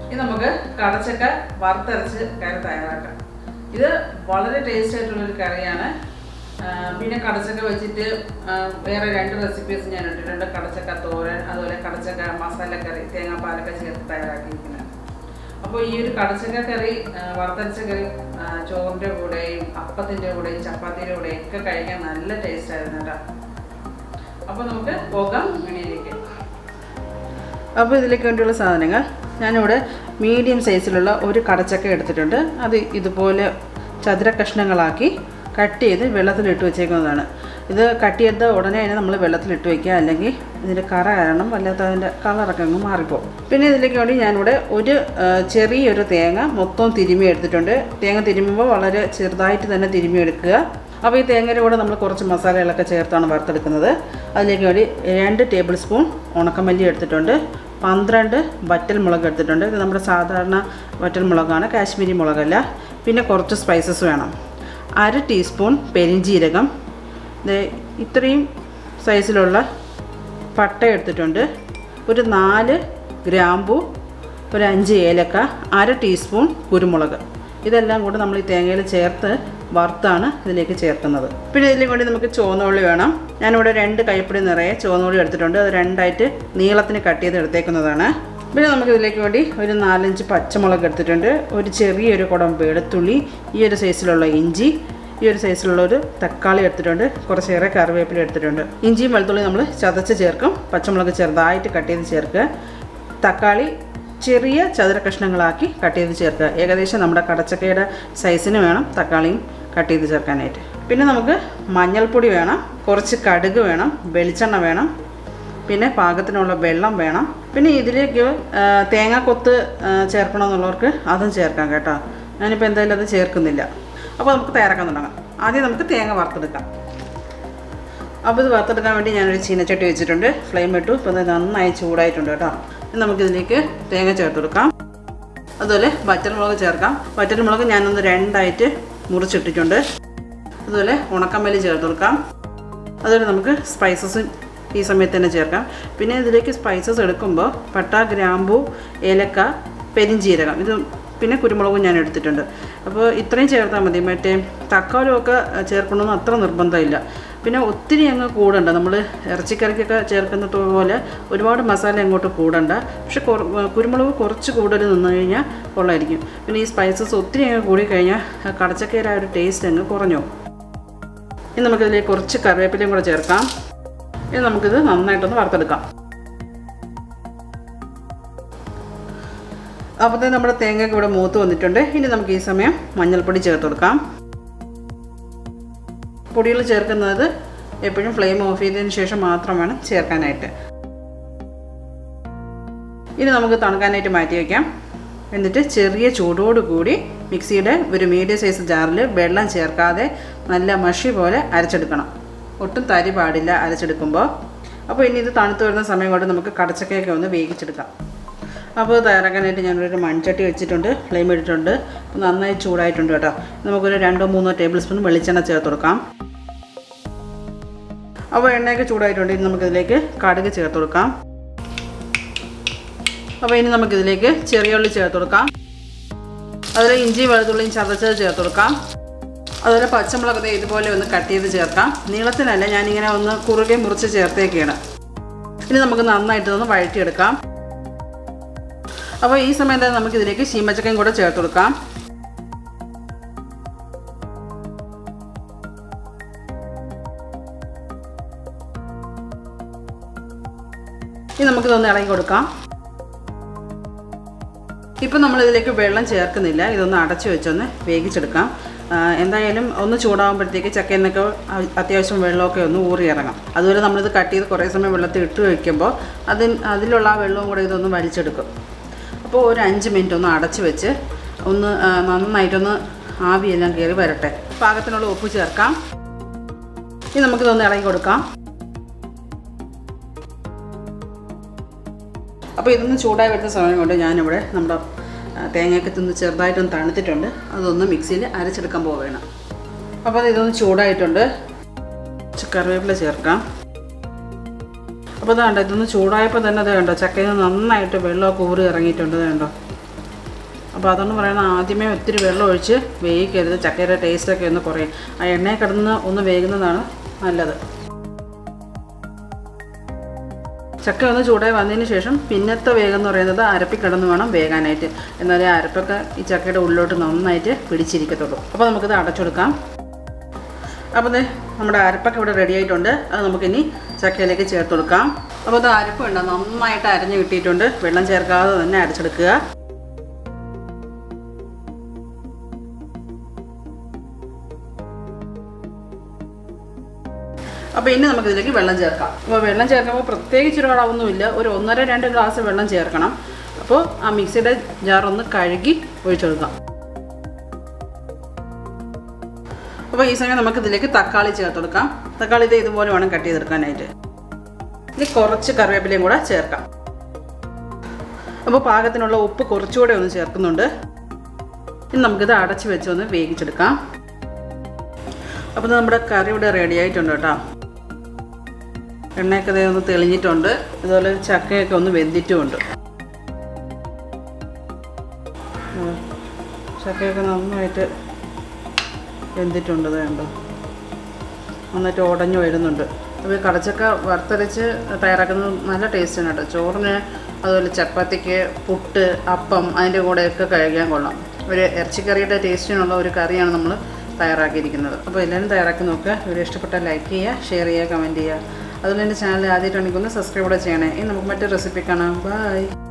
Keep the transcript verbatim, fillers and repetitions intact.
ഇനി നമുക്ക് കടച്ചക്ക വറുത്തരച്ച് കറി തയ്യാറാക്കാം. ഇത് വളരെ ടേസ്റ്റ് ആയിട്ടുള്ളൊരു കറിയാണ്. പിന്നെ കടച്ചക്ക വെച്ചിട്ട് വേറെ രണ്ട് റെസിപ്പീസ് ഞാൻ ഇട്ടിട്ടുണ്ട്. കടച്ചക്ക തോരൻ, അതുപോലെ കടച്ചക്ക മസാലക്കറി തേങ്ങാപ്പാലൊക്കെ ചേർത്ത് തയ്യാറാക്കിയിരിക്കുന്നത്. അപ്പോൾ ഈ ഒരു കടച്ചക്ക കറി വറുത്തരച്ച കറി ചോറിൻ്റെ കൂടെയും അപ്പത്തിൻ്റെ കൂടെയും ചപ്പാത്തിയുടെ കൂടെയും ഒക്കെ കഴിക്കാൻ നല്ല ടേസ്റ്റ് ആയിരുന്നു കേട്ടോ. അപ്പോൾ നമുക്ക് പോകാം വീഡിയോയിലേക്ക്. അപ്പോൾ ഇതിലേക്ക് വേണ്ടിയുള്ള സാധനങ്ങൾ ഞാനിവിടെ മീഡിയം സൈസിലുള്ള ഒരു കടച്ചക്ക എടുത്തിട്ടുണ്ട്. അത് ഇതുപോലെ ചതുര കഷ്ണങ്ങളാക്കി കട്ട് ചെയ്ത് വെള്ളത്തിലിട്ട് വെച്ചേക്കുന്നതാണ്. ഇത് കട്ട് ചെയ്ത് ഉടനെ തന്നെ നമ്മൾ വെള്ളത്തിലിട്ട് വയ്ക്കുക, അല്ലെങ്കിൽ ഇതിൻ്റെ കറ കാരണം വല്ലാത്ത അതിൻ്റെ കളറൊക്കെ അങ്ങ് മാറിപ്പോകും. പിന്നെ ഇതിലേക്ക് വേണ്ടി ഞാനിവിടെ ഒരു ചെറിയൊരു തേങ്ങ മൊത്തം തിരുമ്മി എടുത്തിട്ടുണ്ട്. തേങ്ങ തിരുമ്മുമ്പോൾ വളരെ ചെറുതായിട്ട് തന്നെ തിരുമ്മി എടുക്കുക. അപ്പോൾ ഈ തേങ്ങയുടെ കൂടെ നമ്മൾ കുറച്ച് മസാലകളൊക്കെ ചേർത്താണ് വറുത്തെടുക്കുന്നത്. അതിലേക്ക് വേണ്ടി രണ്ട് ടേബിൾ സ്പൂൺ ഉണക്കമല്ലി എടുത്തിട്ടുണ്ട്. പന്ത്രണ്ട് വറ്റൽ മുളക് എടുത്തിട്ടുണ്ട്. ഇത് നമ്മുടെ സാധാരണ വറ്റൽ മുളകാണ്, കാശ്മീരി മുളകല്ല. പിന്നെ കുറച്ച് സ്പൈസസ് വേണം. അര ടീസ്പൂൺ പെരിഞ്ജീരകം, ഇത്രയും സൈസിലുള്ള പട്ട എടുത്തിട്ടുണ്ട്. ഒരു നാല് ഗ്രാമ്പു, ഒരു അഞ്ച് ഏലക്ക, അര ടീസ്പൂൺ കുരുമുളക്. ഇതെല്ലാം കൂടെ നമ്മൾ ഈ തേങ്ങയിൽ ചേർത്ത് വറുത്താണ് ഇതിലേക്ക് ചേർക്കുന്നത്. പിന്നെ ഇതിലേക്ക് വേണ്ടി നമുക്ക് ചുവന്നുള്ളി വേണം. ഞാനിവിടെ രണ്ട് കൈപ്പിടി നിറയെ ചുവന്നുള്ളി എടുത്തിട്ടുണ്ട്. അത് രണ്ടായിട്ട് നീളത്തിന് കട്ട് ചെയ്ത് എടുത്തേക്കുന്നതാണ്. പിന്നെ നമുക്ക് ഇതിലേക്ക് വേണ്ടി ഒരു നാലഞ്ച് പച്ചമുളക് എടുത്തിട്ടുണ്ട്. ഒരു ചെറിയൊരു കുടം വെളുത്തുള്ളി, ഈ ഒരു സൈസിലുള്ള ഇഞ്ചി, ഈ ഒരു സൈസിലുള്ള ഒരു തക്കാളി എടുത്തിട്ടുണ്ട്. കുറച്ചേറെ കറിവേപ്പില എടുത്തിട്ടുണ്ട്. ഇഞ്ചിയും വെളുത്തുള്ളി നമ്മൾ ചതച്ച് ചേർക്കും. പച്ചമുളക് ചെറുതായിട്ട് കട്ട് ചെയ്ത് ചേർക്കുക. തക്കാളി ചെറിയ ചതുര കഷ്ണങ്ങളാക്കി കട്ട് ചെയ്ത് ചേർക്കുക. ഏകദേശം നമ്മുടെ കടച്ചക്കയുടെ സൈസിന് വേണം തക്കാളിയും കട്ട് ചെയ്ത് ചേർക്കാനായിട്ട്. പിന്നെ നമുക്ക് മഞ്ഞൾപ്പൊടി വേണം, കുറച്ച് കടുക് വേണം, വെളിച്ചെണ്ണ വേണം, പിന്നെ പാകത്തിനുള്ള വെള്ളം വേണം. പിന്നെ ഇതിലേക്ക് തേങ്ങാക്കൊത്ത് ചേർക്കണമെന്നുള്ളവർക്ക് അതും ചേർക്കാം കേട്ടോ. ഞാനിപ്പോൾ എന്തായാലും അത് ചേർക്കുന്നില്ല. അപ്പോൾ നമുക്ക് തയ്യാറാക്കാൻ തുടങ്ങാം. ആദ്യം നമുക്ക് തേങ്ങ വറുത്തെടുക്കാം. അപ്പോൾ ഇത് വറുത്തെടുക്കാൻ വേണ്ടി ഞാനൊരു ചീനച്ചട്ടി വെച്ചിട്ടുണ്ട്. ഫ്ലെയിം ഇട്ടു. ഇപ്പോൾ അത് നന്നായി ചൂടായിട്ടുണ്ട് കേട്ടോ. നമുക്കിതിലേക്ക് തേങ്ങ ചേർത്ത് കൊടുക്കാം. അതുപോലെ വറ്റൽമുളക് ചേർക്കാം. വറ്റൽമുളക് ഞാനൊന്ന് രണ്ടായിട്ട് മുറിച്ചിട്ടിട്ടുണ്ട്. അതുപോലെ ഉണക്കമല്ലി ചേർത്ത് കൊടുക്കാം. അതുപോലെ നമുക്ക് സ്പൈസസും ഈ സമയത്ത് തന്നെ ചേർക്കാം. പിന്നെ ഇതിലേക്ക് സ്പൈസസ് എടുക്കുമ്പോൾ പട്ട, ഗ്രാമ്പു, ഏലക്ക, പെരിഞ്ജീരകം, ഇത് പിന്നെ കുരുമുളകും ഞാൻ എടുത്തിട്ടുണ്ട്. അപ്പോൾ ഇത്രയും ചേർത്താൽ മതി. മറ്റേ തക്കാളിയൊക്കെ ചേർക്കണമെന്ന് അത്ര നിർബന്ധമില്ല. പിന്നെ ഒത്തിരി അങ്ങ് കൂടണ്ട. നമ്മൾ ഇറച്ചിക്കറിക്കൊക്കെ ചേർക്കുന്നത് പോലെ ഒരുപാട് മസാല അങ്ങോട്ട് കൂടണ്ട. പക്ഷെ കുരുമുളക് കുറച്ച് കൂടുതൽ നിന്ന് കഴിഞ്ഞാൽ കൊള്ളായിരിക്കും. പിന്നെ ഈ സ്പൈസസ് ഒത്തിരി അങ്ങ് കൂടി കഴിഞ്ഞാൽ കടച്ചക്കയുടെ ആ ഒരു ടേസ്റ്റ് അങ്ങ് കുറഞ്ഞു. ഇനി നമുക്കിതിലേക്ക് കുറച്ച് കറിവേപ്പിലയും കൂടെ ചേർക്കാം. ഇനി നമുക്കിത് നന്നായിട്ടൊന്ന് വറുത്തെടുക്കാം. അപ്പോഴത്തേക്ക് നമ്മുടെ തേങ്ങയൊക്കെ ഇവിടെ മൂത്ത് വന്നിട്ടുണ്ട്. ഇനി നമുക്ക് ഈ സമയം മഞ്ഞൾപ്പൊടി ചേർത്ത് കൊടുക്കാം. പൊടികൾ ചേർക്കുന്നത് എപ്പോഴും ഫ്ലെയിം ഓഫ് ചെയ്തതിന് ശേഷം മാത്രം വേണം ചേർക്കാനായിട്ട്. ഇനി നമുക്ക് തണുക്കാനായിട്ട് മാറ്റി വയ്ക്കാം. എന്നിട്ട് ചെറിയ ചൂടോടുകൂടി മിക്സിയുടെ ഒരു മീഡിയം സൈസ് ജാറിൽ വെള്ളം ചേർക്കാതെ നല്ല മഷി പോലെ അരച്ചെടുക്കണം. ഒട്ടും തരി പാടില്ല അരച്ചെടുക്കുമ്പോൾ. അപ്പോൾ ഇനി ഇത് തണുത്ത് വരുന്ന സമയം കൊണ്ട് നമുക്ക് കടച്ചക്കയൊക്കെ ഒന്ന് വേവിച്ചെടുക്കാം. അപ്പോൾ തയ്യാറാക്കാനായിട്ട് ഞാനൊരു മൺചട്ടി വെച്ചിട്ടുണ്ട്. ഫ്ലെയിം ഇട്ടിട്ടുണ്ട്. നന്നായി ചൂടായിട്ടുണ്ട് കേട്ടോ. നമുക്കൊരു രണ്ടോ മൂന്നോ ടേബിൾ സ്പൂൺ വെളിച്ചെണ്ണ ചേർത്ത് കൊടുക്കാം. അപ്പോൾ എണ്ണയൊക്കെ ചൂടായിട്ടുണ്ട്. ഇനി നമുക്കിതിലേക്ക് കടുക് ചേർത്ത് കൊടുക്കാം. അപ്പോൾ ഇനി നമുക്കിതിലേക്ക് ചെറിയ ഉള്ളി ചേർത്ത് കൊടുക്കാം. അതുപോലെ ഇഞ്ചിയും വെളുത്തുള്ളിയും ചതച്ചത് ചേർത്ത് കൊടുക്കാം. അതുപോലെ പച്ചമുളക് ഇതുപോലെ ഒന്ന് കട്ട് ചെയ്ത് ചേർക്കാം. നീളത്തിനല്ല, ഞാനിങ്ങനെ ഒന്ന് കുറുകെ മുറിച്ച് ചേർത്തേക്കാണ്. ഇനി നമുക്ക് നന്നായിട്ട് ഒന്ന് വഴറ്റിയെടുക്കാം. അപ്പോൾ ഈ സമയത്ത് നമുക്കിതിലേക്ക് ശീമച്ചക്കയും കൂടെ ചേർത്ത് കൊടുക്കാം. ഇനി നമുക്കിതൊന്ന് ഇളകി കൊടുക്കാം. ഇപ്പം നമ്മളിതിലേക്ക് വെള്ളം ചേർക്കുന്നില്ല. ഇതൊന്ന് അടച്ചു വെച്ചൊന്ന് വേവിച്ചെടുക്കാം. എന്തായാലും ഒന്ന് ചൂടാകുമ്പോഴത്തേക്ക് ചക്കയിൽ നിന്നൊക്കെ അത്യാവശ്യം വെള്ളമൊക്കെ ഒന്ന് ഊറി ഇറങ്ങാം. അതുപോലെ നമ്മളിത് കട്ട് ചെയ്ത് കുറേ സമയം വെള്ളത്തിൽ ഇട്ട് വയ്ക്കുമ്പോൾ അതിന് അതിലുള്ള ആ വെള്ളവും കൂടെ ഇതൊന്ന് വലിച്ചെടുക്കും. അപ്പോൾ ഒരു അഞ്ച് മിനിറ്റ് ഒന്ന് അടച്ച് വെച്ച് ഒന്ന് നന്നായിട്ടൊന്ന് ആവിയെല്ലാം കയറി വരട്ടെ. പാകത്തിനുള്ള ഉപ്പ് ചേർക്കാം. ഇനി നമുക്കിതൊന്ന് ഇളകി കൊടുക്കാം. അപ്പോൾ ഇതൊന്ന് ചൂടായി വരുന്ന സമയം കൊണ്ട് ഞാനിവിടെ നമ്മുടെ തേങ്ങയൊക്കെ തിന്ന് ചെറുതായിട്ടൊന്ന് തണുത്തിട്ടുണ്ട്. അതൊന്ന് മിക്സിയിൽ അരച്ചെടുക്കാൻ പോവുകയാണ്. അപ്പോൾ ഇതൊന്ന് ചൂടായിട്ടുണ്ട്. കറിവേപ്പില ചേർക്കാം. അപ്പോൾ അത് കണ്ടോ, ഇതൊന്ന് ചൂടായപ്പോൾ തന്നെ അത് കണ്ടോ ചക്കയിൽ നിന്ന് നന്നായിട്ട് വെള്ളമൊക്കെ ഊറി ഇറങ്ങിയിട്ടുണ്ട്. കണ്ടോ, അപ്പോൾ അതെന്ന് പറയുന്നത് ആദ്യമേ ഒത്തിരി വെള്ളം ഒഴിച്ച് വേവിക്കരുത്. ചക്കയുടെ ടേസ്റ്റൊക്കെ ഒന്ന് കുറയും. ആ എണ്ണയിൽ കിടന്ന് ഒന്ന് വേകുന്നതാണ് നല്ലത്. ചക്ക ഒന്ന് ചൂടായി വന്നതിന് ശേഷം പിന്നത്തെ വേഗം എന്ന് പറയുന്നത് അരപ്പിൽ കിടന്ന് വേണം വേകാനായിട്ട്. എന്നാലേ അരപ്പൊക്കെ ഈ ചക്കയുടെ ഉള്ളിലോട്ട് നന്നായിട്ട് പിടിച്ചിരിക്കത്തുള്ളൂ. അപ്പോൾ നമുക്കിത് അടച്ചെടുക്കാം. അപ്പോൾ ഇത് നമ്മുടെ അരപ്പൊക്കെ ഇവിടെ റെഡി ആയിട്ടുണ്ട്. അത് നമുക്കിനി ചക്കയിലേക്ക് ചേർത്ത് കൊടുക്കാം. അപ്പോൾ ഇത് അരപ്പ് ഉണ്ട് നന്നായിട്ട് അരഞ്ഞ് കിട്ടിയിട്ടുണ്ട്. വെള്ളം ചേർക്കാതെ തന്നെ അരച്ചെടുക്കുക. അപ്പോൾ ഇനി നമുക്കിതിലേക്ക് വെള്ളം ചേർക്കാം. അപ്പോൾ വെള്ളം ചേർക്കുമ്പോൾ പ്രത്യേകിച്ച് ഒരുപാടൊന്നുമില്ല. ഒരു ഒന്നര രണ്ട് ഗ്ലാസ് വെള്ളം ചേർക്കണം. അപ്പോൾ ആ മിക്സിയുടെ ജാറൊന്ന് കഴുകി ഒഴിച്ചെടുക്കാം. അപ്പോൾ ഈ സമയം നമുക്കിതിലേക്ക് തക്കാളി ചേർത്തെടുക്കാം. തക്കാളി ഇത് ഇതുപോലെ വേണം കട്ട് ചെയ്തെടുക്കാനായിട്ട്. ഇനി കുറച്ച് കറിവേപ്പിലയും കൂടെ ചേർക്കാം. അപ്പോൾ പാകത്തിനുള്ള ഉപ്പ് കുറച്ചുകൂടെ ഒന്ന് ചേർക്കുന്നുണ്ട്. ഇനി നമുക്കിത് അടച്ച് വെച്ചൊന്ന് വേവിച്ചെടുക്കാം. അപ്പോൾ നമ്മുടെ കറി ഇവിടെ റെഡി ആയിട്ടുണ്ട് കേട്ടോ. എണ്ണയൊക്കെ ഇതേ ഒന്ന് തെളിഞ്ഞിട്ടുണ്ട്. അതുപോലെ ചക്കയൊക്കെ ഒന്ന് വെന്തിട്ടുമുണ്ട്. ചക്കയൊക്കെ നന്നായിട്ട് വെന്തിട്ടുണ്ട്. വേണ്ട നന്നായിട്ട് ഉടഞ്ഞു വരുന്നുണ്ട്. അപ്പോൾ ഈ കടച്ചക്ക വറുത്തരച്ച് തയ്യാറാക്കുന്നത് നല്ല ടേസ്റ്റാണ് കേട്ടോ. ചോറിന് അതുപോലെ ചപ്പാത്തിക്ക്, പുട്ട്, അപ്പം അതിൻ്റെ കൂടെയൊക്കെ കഴിക്കാൻ കൊള്ളാം. ഒരു ഇറച്ചിക്കറിയുടെ ടേസ്റ്റിനുള്ള ഒരു കറിയാണ് നമ്മൾ തയ്യാറാക്കിയിരിക്കുന്നത്. അപ്പോൾ എല്ലാവരും തയ്യാറാക്കി നോക്കുക. വീഡിയോ ഇഷ്ടപ്പെട്ടാൽ ലൈക്ക് ചെയ്യുക, ഷെയർ ചെയ്യുക, കമൻറ്റ് ചെയ്യുക. അതുപോലെ എൻ്റെ ചാനൽ ആദ്യമായിട്ടാണെങ്കിൽ ഒന്ന് സബ്സ്ക്രൈബ് കൂടെ ചെയ്യണേ. ഇനി നമുക്ക് മറ്റൊരു റെസിപ്പി കാണാം. ബൈ.